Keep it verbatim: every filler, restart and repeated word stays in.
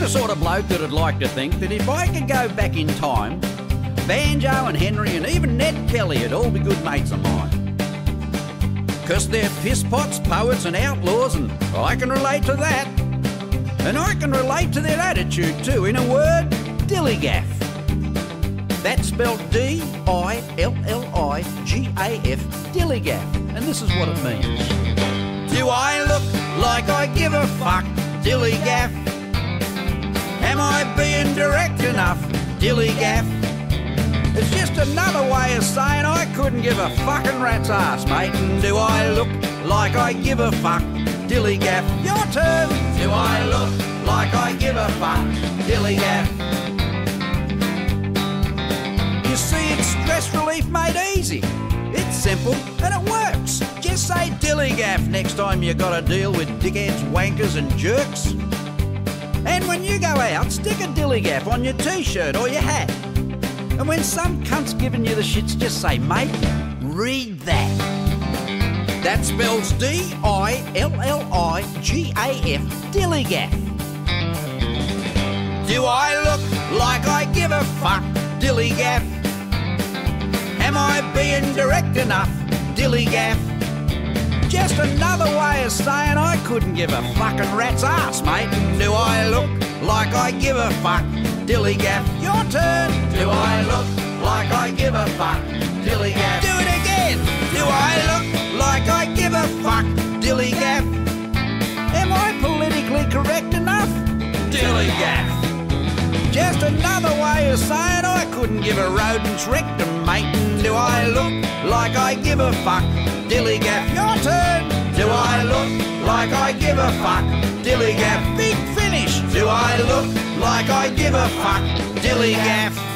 the sort of bloke that'd like to think that if I could go back in time, Banjo and Henry and even Ned Kelly would all be good mates of mine. 'Cause they're piss-pots, poets and outlaws, and I can relate to that. And I can relate to their attitude too. In a word, dillygaff. That's spelled D I L L I G A F, dillygaff. And this is what it means. Do I look like I give a fuck? Dillygaff. Am I being direct enough? Dillygaff. It's just another way of saying I couldn't give a fucking rat's ass, mate. And do I look like I give a fuck? Dillygaff. Your turn. Do I look like I give a fuck? Dillygaff. You see, it's stress relief made easy. It's simple and it works. Just say dillygaff next time you got to deal with dickheads, wankers and jerks. And when you go out, stick a dillygaff on your t-shirt or your hat. And when some cunt's giving you the shits, just say, mate, read that. That spells D I L L I G A F, dillygaff. Do I look like I give a fuck? Dillygaff. Am I being direct enough? Dillygaff. Just another way of saying I couldn't give a fucking rat's ass, mate. Do I look like I give a fuck? Dillygaff. Your turn. Do I look like I give a fuck? Dillygaff. Do it again. Do I look like I give a fuck? Dillygaff. Am I politically correct enough? Dillygaff. Just another way of saying I couldn't give a rodent's rectum, mate. Do I look like I give a fuck? Dillygaff. Your turn. Do I look like I give a fuck? Dillygaff. Big finish. Do I look like I give a fuck? Dillygaff.